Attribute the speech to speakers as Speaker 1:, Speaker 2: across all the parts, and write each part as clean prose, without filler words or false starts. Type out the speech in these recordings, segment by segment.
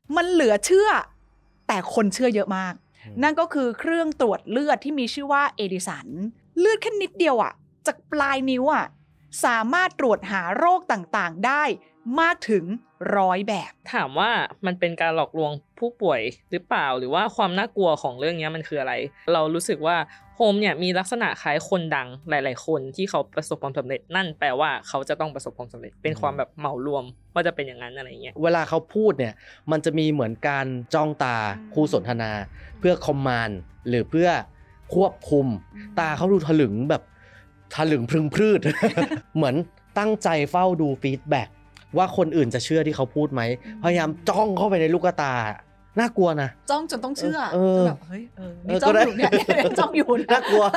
Speaker 1: มันเหลือเชื่อแต่คนเชื่อเยอะมากนั่นก็คือเครื่องตรวจเลือดที่มีชื่อว่าเอดิสันเลือดแค่นิดเดียวจากปลายนิ้วสามารถตรวจหาโรคต่างๆได้มากถึง100แบบ
Speaker 2: ถามว่ามันเป็นการหลอกลวงผู้ป่วยหรือเปล่าหรือว่าความน่ากลัวของเรื่องนี้มันคืออะไรเรารู้สึกว่าโฮมเนี่ยมีลักษณะคล้ายคนดังหลายๆคนที่เขาประสบความสำเร็จนั่นแปลว่าเขาจะต้องประสบความสำเร็จเป็นความแบบเหมารวมว่าจะเป็นอย่างนั้นอะไรเงี้ย
Speaker 3: เวลาเขาพูดเนี่ยมันจะมีเหมือนการจ้องตาคู่สนทนาเพื่อคอมมานด์หรือเพื่อควบคุมตาเขาดูถลึงแบบถลึงพรึงพรืด เหมือนตั้งใจเฝ้าดูฟีดแบ็กว่าคนอื่นจะเชื่อที่เขาพูดไหมพยายามจ้องเข้าไปในลูกตาน่ากลัวนะ
Speaker 1: จ้องจนต้องเชื่อแบบเฮ้ยนี่จ้องอยู่เนี่ยจ้องอยู่
Speaker 3: น่ากลัว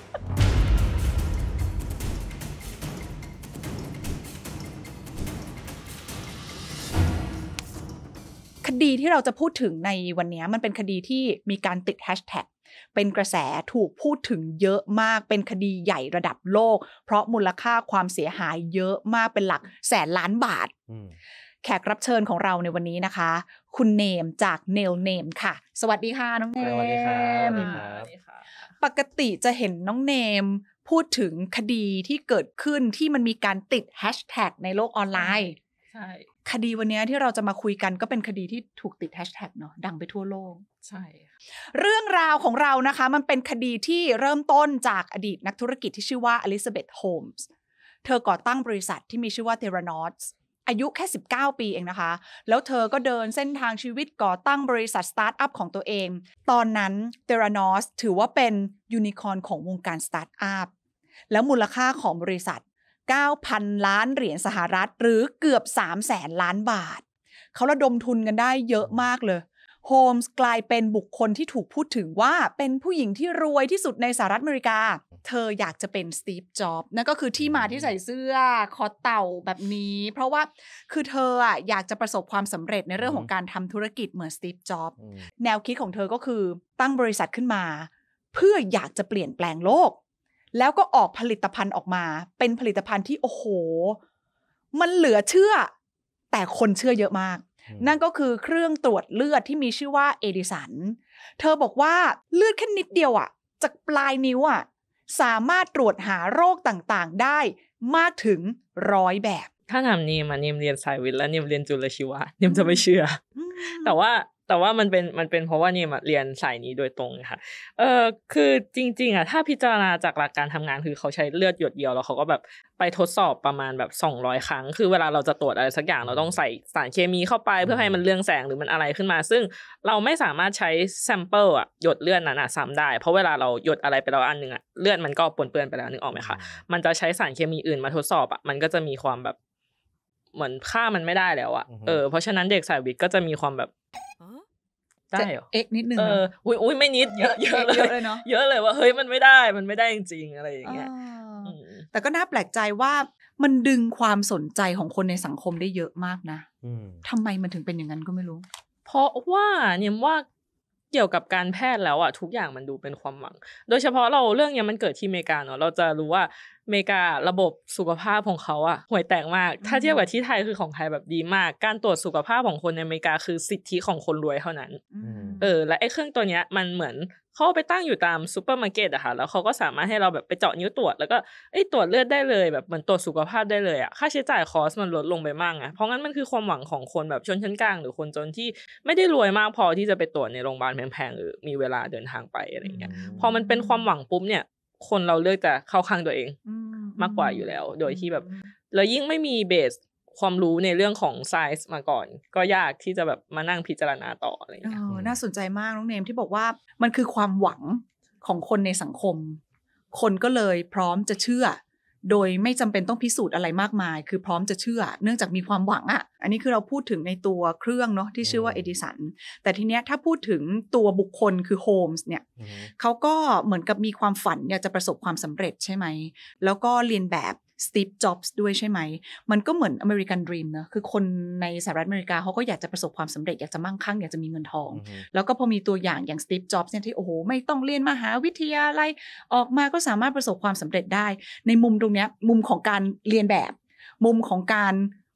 Speaker 1: คดีที่เราจะพูดถึงในวันนี้มันเป็นคดีที่มีการติดแฮชแท็กเป็นกระแสถูกพูดถึงเยอะมากเป็นคดีใหญ่ระดับโลกเพราะมูลค่าความเสียหายเยอะมากเป็นหลักแสนล้านบาทแขกรับเชิญของเราในวันนี้นะคะคุณเนมจากเนลเนมค่ะสวัสดีค่ะน้องเนม
Speaker 3: สวัสดีครับ
Speaker 1: ปกติจะเห็นน้องเนมพูดถึงคดีที่เกิดขึ้นที่มันมีการติดแฮชแท็กในโลกออนไลน์
Speaker 2: ใช่
Speaker 1: คดีวันนี้ที่เราจะมาคุยกันก็เป็นคดีที่ถูกติดแฮชแท็กเนาะดังไปทั่วโลก
Speaker 2: ใช่
Speaker 1: เรื่องราวของเรานะคะมันเป็นคดีที่เริ่มต้นจากอดีตนักธุรกิจที่ชื่อว่าอลิซาเบธโฮมส์เธอก่อตั้งบริษัทที่มีชื่อว่า Theranos อายุแค่19ปีเองนะคะแล้วเธอก็เดินเส้นทางชีวิตก่อตั้งบริษัทสตาร์ทอัพของตัวเองตอนนั้น Theranos ถือว่าเป็นยูนิคอร์นของวงการสตาร์ทอัพแล้วมูลค่าของบริษัท 9,000 ล้านเหรียญสหรัฐหรือเกือบ 300,000 ล้านบาทเขาระดมทุนกันได้เยอะมากเลยโฮมส์กลายเป็นบุคคลที่ถูกพูดถึงว่าเป็นผู้หญิงที่รวยที่สุดในสหรัฐอเมริกาเธออยากจะเป็นสตีฟจ็อบส์นั่นก็คือที่มาที่ใส่เสื้อคอเต่าแบบนี้เพราะว่าคือเธออยากจะประสบความสำเร็จในเรื่องของการทำธุรกิจเหมือนสตีฟจ็อบส์แนวคิดของเธอก็คือตั้งบริษัทขึ้นมาเพื่ออยากจะเปลี่ยนแปลงโลกแล้วก็ออกผลิตภัณฑ์ออกมาเป็นผลิตภัณฑ์ที่โอ้โหมันเหลือเชื่อแต่คนเชื่อเยอะมากนั่นก็คือเครื่องตรวจเลือดที่มีชื่อว่าเอดิสันเธอบอกว่าเลือดแค่นิดเดียวจากปลายนิ้วสามารถตรวจหาโรคต่างๆได้มากถึง100แบบ
Speaker 2: ถ้าถามเนมเนมเรียนสายวิทย์และเนมเรียนจุลชีวะเนมจะไม่เชื่อแต่ว่ามันเป็นเพราะว่าเนมเรียนสายนี้โดยตรงค่ะคือจริงๆถ้าพิจารณาจากหลักการทำงานคือเขาใช้เลือดหยดเดียวแล้วเขาก็แบบไปทดสอบประมาณแบบ200ครั้งคือเวลาเราจะตรวจอะไรสักอย่างเราต้องใส่สารเคมีเข้าไปเพื่อให้มันเรืองแสงหรือมันอะไรขึ้นมาซึ่งเราไม่สามารถใช้แซมเปิลหยดเลือดนั้นซ้ำได้เพราะเวลาเราหยดอะไรไปแล้วอันนึงเลือดมันก็ปนเปื้อนไปแล้วนึกออกไหมคะมันจะใช้สารเคมีอื่นมาทดสอบมันก็จะมีความแบบเหมือนค่ามันไม่ได้แล้วเพราะฉะนั้นเด็กสายวิทย์ก็จะมีความแบบได้เหรอ
Speaker 1: นิดนึง
Speaker 2: อุ้ยไม่นิดเยอะเลยเนาะเยอะเลยว่าเฮ้ยมันไม่ได้จริงๆอะไรอย่างเงี้ย
Speaker 1: แต่ก็น่าแปลกใจว่ามันดึงความสนใจของคนในสังคมได้เยอะมากนะทำไมมันถึงเป็นอย่างนั้นก็ไม่รู้
Speaker 2: เพราะว่าเนี่ยว่าเกี่ยวกับการแพทย์แล้วทุกอย่างมันดูเป็นความหวังโดยเฉพาะเรื่องนี้มันเกิดที่อเมริกาเนาะเราจะรู้ว่าอเมริการะบบสุขภาพของเขาห่วยแตกมากถ้าเทียบกับที่ไทยคือของไทยแบบดีมากการตรวจสุขภาพของคนในอเมริกาคือสิทธิของคนรวยเท่านั้นและไอ้เครื่องตัวเนี้ยมันเหมือนเขาไปตั้งอยู่ตามซุปเปอร์มาร์เก็ตค่ะแล้วเขาก็สามารถให้เราแบบไปเจาะนิ้วตรวจแล้วก็ตรวจเลือดได้เลยแบบเหมือนตรวจสุขภาพได้เลยค่าใช้จ่ายคอสมันลดลงไปมากเพราะงั้นมันคือความหวังของคนแบบชนชั้นกลางหรือคนจนที่ไม่ได้รวยมากพอที่จะไปตรวจในโรงพยาบาลแพงๆหรือมีเวลาเดินทางไปอะไรอย่างเงี้ยพอมันเป็นความหวังปุ๊บเนี่ยคนเราเลือกจะเข้าข้างตัวเองมากกว่าอยู่แล้วโดยที่แบบแล้วยิ่งไม่มีเบสความรู้ในเรื่องของไซส์มาก่อนก็ยากที่จะแบบมานั่งพิจารณาต่ออะไรอย่างเงี้ย
Speaker 1: น่าสนใจมากน้องเนมที่บอกว่ามันคือความหวังของคนในสังคมคนก็เลยพร้อมจะเชื่อโดยไม่จำเป็นต้องพิสูจน์อะไรมากมายคือพร้อมจะเชื่อเนื่องจากมีความหวังอันนี้คือเราพูดถึงในตัวเครื่องเนาะที่ชื่อว่าเอดิสันแต่ทีเนี้ยถ้าพูดถึงตัวบุคคลคือโฮมส์เนี่ยเขาก็เหมือนกับมีความฝันอยากจะประสบความสำเร็จใช่ไหมแล้วก็เรียนแบบสตีฟ จ็อบส์ด้วยใช่ไหมมันก็เหมือนอเมริกันดรีมนะคือคนในสหรัฐอเมริกาเขาก็อยากจะประสบความสำเร็จอยากจะมั่งคั่งอยากจะมีเงินทองแล้วก็พอมีตัวอย่างสตีฟ จ็อบส์เนี่ยที่โอ้โหไม่ต้องเรียนมหาวิทยาลัยออกมาก็สามารถประสบความสำเร็จได้ในมุมตรงเนี้ยมุมของการเรียนแบบมุมของการ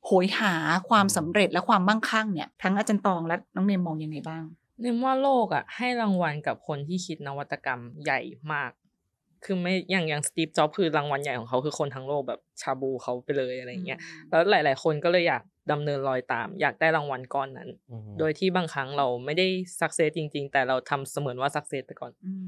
Speaker 1: โหยหาความสำเร็จและความมั่งคั่งเนี่ยทั้งอาจารย์ตองและน้องเนมมองยังไงบ้าง
Speaker 2: เนมว่าโลกให้รางวัลกับคนที่คิดนวัตกรรมใหญ่มากคือไม่อย่างสตีฟจ็อบส์คือรางวัลใหญ่ของเขาคือคนทั้งโลกแบบชาบูเขาไปเลยอะไรเงี้ยแล้วหลายๆคนก็เลยอยากดำเนินรอยตามอยากได้รางวัลก้อนนั้นโดยที่บางครั้งเราไม่ได้สักเซสจริงๆแต่เราทำเสมือนว่าสักเซสไปก่อน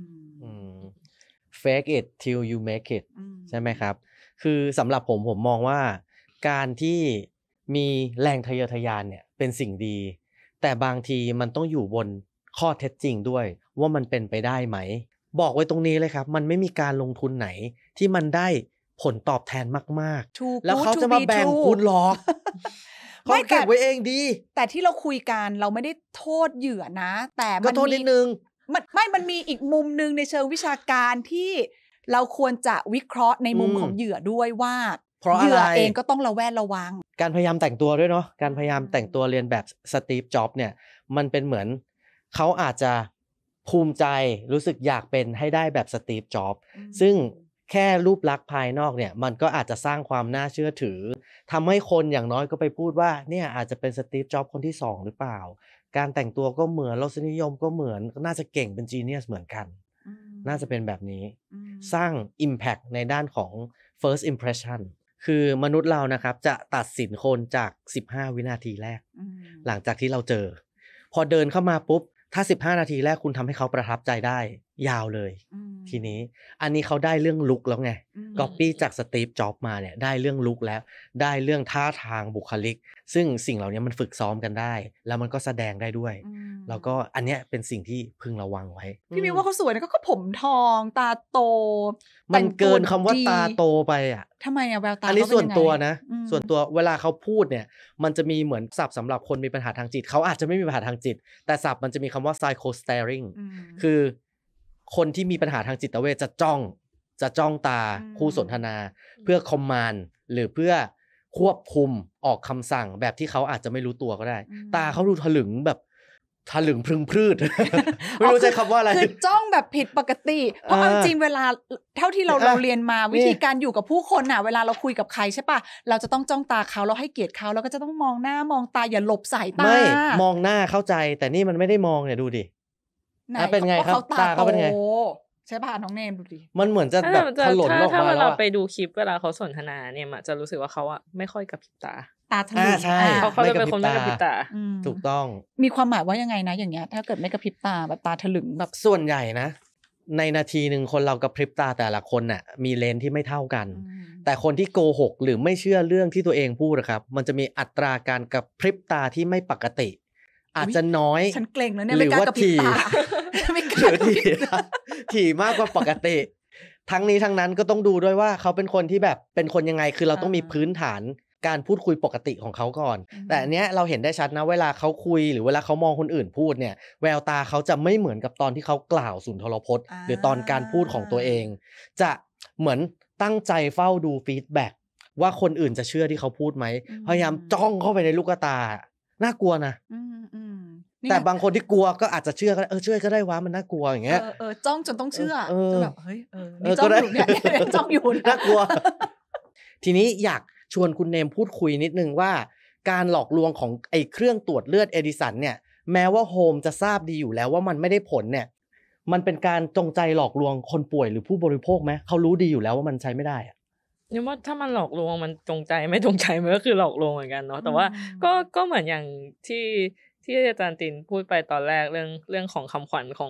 Speaker 3: fake it till you make it ใช่ไหมครับคือสำหรับผมมองว่าการที่มีแรงทะเยอทะยานเนี่ยเป็นสิ่งดีแต่บางทีมันต้องอยู่บนข้อเท็จจริงด้วยว่ามันเป็นไปได้ไหมบอกไว้ตรงนี้เลยครับมันไม่มีการลงทุนไหนที่มันได้ผลตอบแทนมากๆแล้วเขาจะมาแบ่งคุณหรอกเขาเก็บไว้เองดี
Speaker 1: แต่ที่เราคุยกันเราไม่ได้โทษเหยื่อนะแต่
Speaker 3: มันโทษนิดนึง
Speaker 1: มันมีอีกมุมนึงในเชิงวิชาการที่เราควรจะวิเคราะห์ในมุมของเหยื่อด้วยว่าเหยื่อเองก็ต้องระแวดระวัง
Speaker 3: การพยายามแต่งตัวด้วยเนาะการพยายามแต่งตัวเรียนแบบสตีฟจ็อบส์เนี่ยมันเป็นเหมือนเขาอาจจะภูมิใจรู้สึกอยากเป็นให้ได้แบบสตีฟจ็อบส์ซึ่งแค่รูปลักษณ์ภายนอกเนี่ยมันก็อาจจะสร้างความน่าเชื่อถือทำให้คนอย่างน้อยก็ไปพูดว่าเนี่ยอาจจะเป็นสตีฟจ็อบส์คนที่2หรือเปล่าการแต่งตัวก็เหมือนรสนิยมก็เหมือนน่าจะเก่งเป็นจีเนียสเหมือนกันน่าจะเป็นแบบนี้สร้าง impact ในด้านของ first impression คือมนุษย์เรานะครับจะตัดสินคนจาก15วินาทีแรกหลังจากที่เราเจอพอเดินเข้ามาปุ๊บถ้า15นาทีแรกคุณทำให้เขาประทับใจได้ยาวเลยทีนี้อันนี้เขาได้เรื่องลุคแล้วไงก๊อปปี้จากสตีฟจ็อบส์มาเนี่ยได้เรื่องลุคแล้วได้เรื่องท่าทางบุคลิกซึ่งสิ่งเหล่านี้มันฝึกซ้อมกันได้แล้วมันก็แสดงได้ด้วยแล้วก็อันเนี้ยเป็นสิ่งที่พึงระวังไว้
Speaker 1: พี่มิวว่าเขาสวยนะก็ผมทองตาโต
Speaker 3: มันเกินคำว่าตาโตไปอ่ะ
Speaker 1: ทำไมอะแววตา
Speaker 3: อันนี้ส่วนตัวนะส่วนตัวเวลาเขาพูดเนี่ยมันจะมีเหมือนศัพท์สำหรับคนมีปัญหาทางจิตเขาอาจจะไม่มีปัญหาทางจิตแต่ศัพท์มันจะมีคำว่า psycho staring คือคนที่มีปัญหาทางจิตเวชจะจ้องตาคู่สนทนาเพื่อคอมมานด์หรือเพื่อควบคุมออกคำสั่งแบบที่เขาอาจจะไม่รู้ตัวก็ได้ตาเขาดูถลึงแบบถลึงพรึงพรืด ไม่รู้ใช้คำว่าอะไร
Speaker 1: คือจ้องแบบผิดปกติเพราะเอาจริงเวลาเท่าที่เราเรียนมาวิธีการอยู่กับผู้คนน่ะเวลาเราคุยกับใครใช่ป่ะเราจะต้องจ้องตาเขาเราให้เกียรติเขาแล้วก็จะต้องมองหน้ามองตาอย่าหลบสายตา
Speaker 3: ไม่มองหน้าเข้าใจแต่นี่มันไม่ได้มองเนี่ยดูดิเป็นไงครับตาเขาเป็นไง
Speaker 1: ใช่ป่ะน้องเนมดูดิ
Speaker 3: มันเหมือนจะแบบถลนออกมาแล้ว
Speaker 2: ถ้าเราไปดูคลิปเวลาเขาสนทนาเนี่ยจะรู้สึกว่าเขาไม่ค่อยกระพริบตา
Speaker 1: ทะลุ
Speaker 3: ใช่
Speaker 2: เขาจะเป็นคนไม่กระพริบตา
Speaker 3: ถูกต้อง
Speaker 1: มีความหมายว่ายังไงนะอย่างเงี้ยถ้าเกิดไม่กระพริบตาแบบตาถลึงแบบ
Speaker 3: ส่วนใหญ่นะในนาทีนึงคนเรากระพริบตาแต่ละคนน่ะมีเลนส์ที่ไม่เท่ากันแต่คนที่โกหกหรือไม่เชื่อเรื่องที่ตัวเองพูดนะครับมันจะมีอัตราการกระพริบตาที่ไม่ปกติอาจจะน้อย
Speaker 1: ฉันเกรงแล้วเนี่ยไม่กล้ากระพริบตา
Speaker 3: ไม่กล้ากระพริบตาถี่มากกว่าปกติทั้งนี้ทั้งนั้นก็ต้องดูด้วยว่าเขาเป็นคนที่แบบเป็นคนยังไงคือเราต้องมีพื้นฐานการพูดคุยปกติของเขาก่อนแต่อันเนี้ยเราเห็นได้ชัดนะเวลาเขาคุยหรือเวลาเขามองคนอื่นพูดเนี่ยแววตาเขาจะไม่เหมือนกับตอนที่เขากล่าวสุนทรพจน์หรือตอนการพูดของตัวเองจะเหมือนตั้งใจเฝ้าดูฟีดแบ็กว่าคนอื่นจะเชื่อที่เขาพูดไหมพยายามจ้องเข้าไปในลูกตาน่ากลัวนะแต่บางคนที่กลัวก็อาจจะเชื่อก็ได้เชื่อก็ได้วะมันน่ากลัวอย่างเงี้ย
Speaker 1: จ้องจนต้องเชื่อจะแบบเฮ้ยนี่จ้องอยู่เนี่ยจ้องอยู่
Speaker 3: น่ากลัวทีนี้อยากชวนคุณเนมพูดคุยนิดนึงว่าการหลอกลวงของไอ้เครื่องตรวจเลือดเอดิสันเนี่ยแม้ว่าโฮมจะทราบดีอยู่แล้วว่ามันไม่ได้ผลเนี่ยมันเป็นการจงใจหลอกลวงคนป่วยหรือผู้บริโภคไหมเขารู้ดีอยู่แล้วว่ามันใช้ไม่ได้อะ
Speaker 2: เนี่ยว่าถ้ามันหลอกลวงมันจงใจไม่จงใจมันก็คือหลอกลวงเหมือนกันเนาะแต่ว่าก็เหมือนอย่างที่อาจารย์ตินพูดไปตอนแรกเรื่องของคำขวัญของ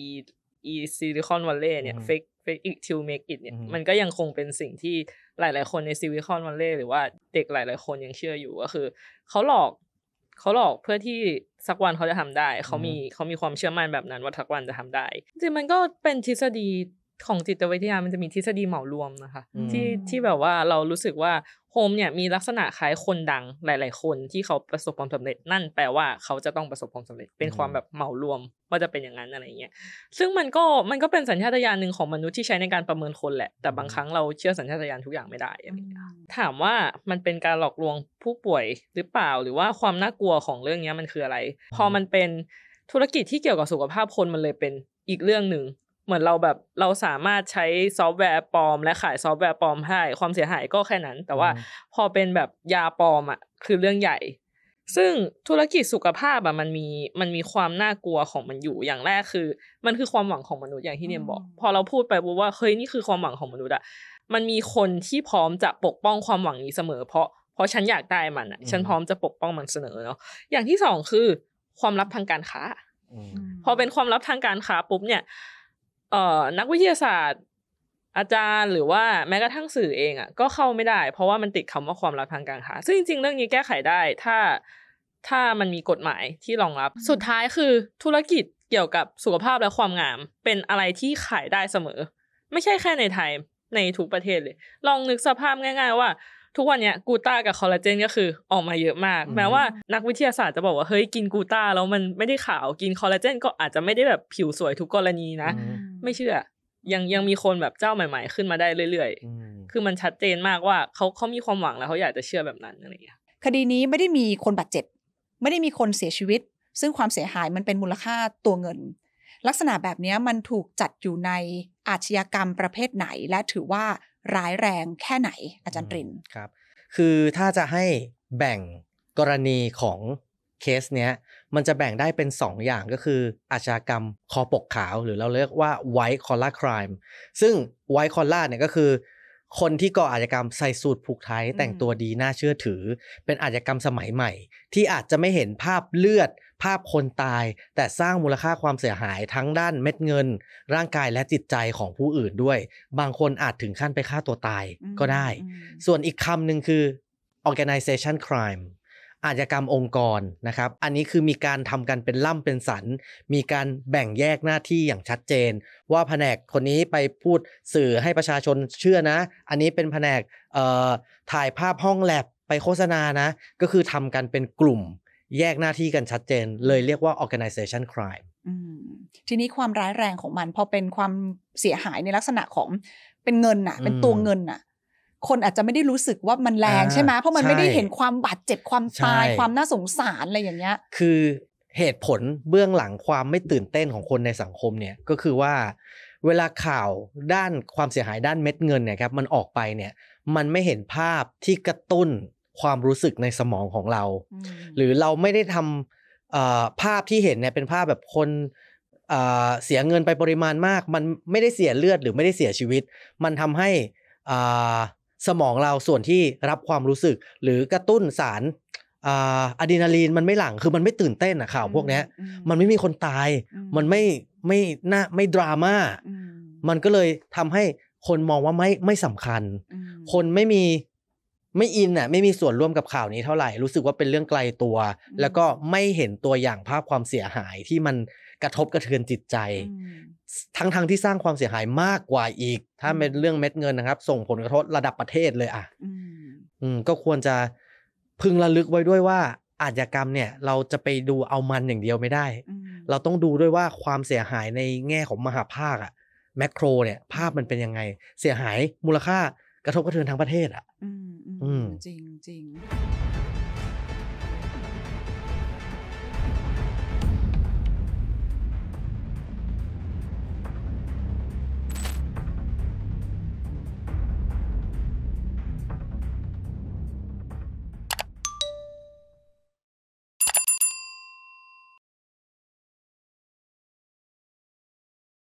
Speaker 2: Silicon Valley เนี่ย fake it till make it เนี่ยมันก็ยังคงเป็นสิ่งที่หลายๆคนใน Silicon Valley หรือว่าเด็กหลายๆคนยังเชื่ออยู่ก็คือเขาหลอกเพื่อที่สักวันเขาจะทำได้เขามีความเชื่อมั่นแบบนั้นว่าสักวันจะทำได้จริงมันก็เป็นทฤษฎีของจิตวิทยามันจะมีทฤษฎีเหมารวมนะคะที่แบบว่าเรารู้สึกว่าโฮมเนี่ยมีลักษณะคล้ายคนดังหลายๆคนที่เขาประสบความสำเร็จนั่นแปลว่าเขาจะต้องประสบความสำเร็จเป็นความแบบเหมารวมว่าจะเป็นอย่างนั้นอะไรเงี้ยซึ่งมันก็เป็นสัญชาตญาณนึงของมนุษย์ที่ใช้ในการประเมินคนแหละแต่บางครั้งเราเชื่อสัญชาตญาณทุกอย่างไม่ได้อะไรเงี้ยถามว่ามันเป็นการหลอกลวงผู้ป่วยหรือเปล่าหรือว่าความน่ากลัวของเรื่องนี้มันคืออะไรพอมันเป็นธุรกิจที่เกี่ยวกับสุขภาพคนมันเลยเป็นอีกเรื่องนึงเหมือนเราสามารถใช้ซอฟต์แวร์ปลอมและขายซอฟต์แวร์ปลอมให้ความเสียหายก็แค่นั้นแต่ว่าพอเป็นแบบยาปลอมอ่ะคือเรื่องใหญ่ซึ่งธุรกิจสุขภาพอ่ะมันมีความน่ากลัวของมันอยู่อย่างแรกคือมันคือความหวังของมนุษย์อย่างที่เนียมบอกพอเราพูดไปว่าเฮ้ยนี่คือความหวังของมนุษย์อ่ะมันมีคนที่พร้อมจะปกป้องความหวังนี้เสมอเพราะฉันอยากได้มันอ่ะฉันพร้อมจะปกป้องมันเสมอเนาะอย่างที่สองคือความลับทางการค้าพอเป็นความลับทางการค้าปุ๊บเนี่ยนักวิทยาศาสตร์อาจารย์หรือว่าแม้กระทั่งสื่อเองอ่ะก็เข้าไม่ได้เพราะว่ามันติดคำว่าความลับทางการค้าซึ่งจริงๆเรื่องนี้แก้ไขได้ถ้ามันมีกฎหมายที่รองรับสุดท้ายคือธุรกิจเกี่ยวกับสุขภาพและความงามเป็นอะไรที่ขายได้เสมอไม่ใช่แค่ในไทยในทุกประเทศเลยลองนึกสภาพง่ายๆว่าทุกวันเนี้ยกูต้ากับคอลลาเจนก็คือออกมาเยอะมากแม้ว่านักวิทยาศาสตร์จะบอกว่าเฮ้ยกินกูต้าแล้วมันไม่ได้ขาวกินคอลลาเจนก็อาจจะไม่ได้แบบผิวสวยทุกกรณีนะไม่เชื่อยังมีคนแบบเจ้าใหม่ๆขึ้นมาได้เรื่อยๆคือมันชัดเจนมากว่าเขามีความหวังแล้วเขาอยากจะเชื่อแบบนั้นอะไรอย่างเงี้ย
Speaker 1: คดีนี้ไม่ได้มีคนบาดเจ็บไม่ได้มีคนเสียชีวิตซึ่งความเสียหายมันเป็นมูลค่าตัวเงินลักษณะแบบนี้มันถูกจัดอยู่ในอาชญากรรมประเภทไหนและถือว่าร้ายแรงแค่ไหนอาจารย์ตริน
Speaker 3: ครับคือถ้าจะให้แบ่งกรณีของเคสเนี้ยมันจะแบ่งได้เป็น2 อย่างก็คืออาชญากรรมคอปกขาวหรือเราเรียกว่า white collar crime ซึ่ง white collar เนี่ยก็คือคนที่ก่ออาชญากรรมใส่สูทผูกไทแต่งตัวดีน่าเชื่อถือเป็นอาชญากรรมสมัยใหม่ที่อาจจะไม่เห็นภาพเลือดภาพคนตายแต่สร้างมูลค่าความเสียหายทั้งด้านเม็ดเงินร่างกายและจิตใจของผู้อื่นด้วยบางคนอาจถึงขั้นไปฆ่าตัวตายก็ได้ส่วนอีกคำหนึ่งคือ organization crime อาชญากรรมองค์กรนะครับอันนี้คือมีการทำกันเป็นล่ำเป็นสันมีการแบ่งแยกหน้าที่อย่างชัดเจนว่าแผนกคนนี้ไปพูดสื่อให้ประชาชนเชื่อนะอันนี้เป็นแผนกถ่ายภาพห้องแลบไปโฆษณานะก็คือทำกันเป็นกลุ่มแยกหน้าที่กันชัดเจนเลยเรียกว่า organization crime
Speaker 1: ทีนี้ความร้ายแรงของมันพอเป็นความเสียหายในลักษณะของเป็นเงินน่ะเป็นตัวเงินน่ะคนอาจจะไม่ได้รู้สึกว่ามันแรงใช่ไหมเพราะมันไม่ได้เห็นความบาดเจ็บความตายความน่าสงสารอะไรอย่างเงี้ย
Speaker 3: คือเหตุผลเบื้องหลังความไม่ตื่นเต้นของคนในสังคมเนี่ยก็คือว่าเวลาข่าวด้านความเสียหายด้านเม็ดเงินเนี่ยครับมันออกไปเนี่ยมันไม่เห็นภาพที่กระตุ้นความรู้สึกในสมองของเราหรือเราไม่ได้ทำภาพที่เห็นเนี่ยเป็นภาพแบบคนเสียเงินไปปริมาณมากมันไม่ได้เสียเลือดหรือไม่ได้เสียชีวิตมันทำให้สมองเราส่วนที่รับความรู้สึกหรือกระตุ้นสารอะดรีนาลีนมันไม่หลั่งคือมันไม่ตื่นเต้นข่าวพวกนี้มันไม่มีคนตายมันไม่ดราม่ามันก็เลยทำให้คนมองว่าไม่สำคัญคนไม่อินไม่มีส่วนร่วมกับข่าวนี้เท่าไหร่รู้สึกว่าเป็นเรื่องไกลตัวแล้วก็ไม่เห็นตัวอย่างภาพความเสียหายที่มันกระทบกระเทือนจิตใจทั้งที่สร้างความเสียหายมากกว่าอีกถ้าเป็นเรื่องเม็ดเงินนะครับส่งผลกระทบระดับประเทศเลยก็ควรจะพึงระลึกไว้ด้วยว่าอาชญากรรมเนี่ยเราจะไปดูเอามันอย่างเดียวไม่ได้เราต้องดูด้วยว่าความเสียหายในแง่ของมหาภาคแมคโครเนี่ยภาพมันเป็นยังไงเสียหายมูลค่ากระทบกระเทือนทั้งประเทศ
Speaker 1: จริง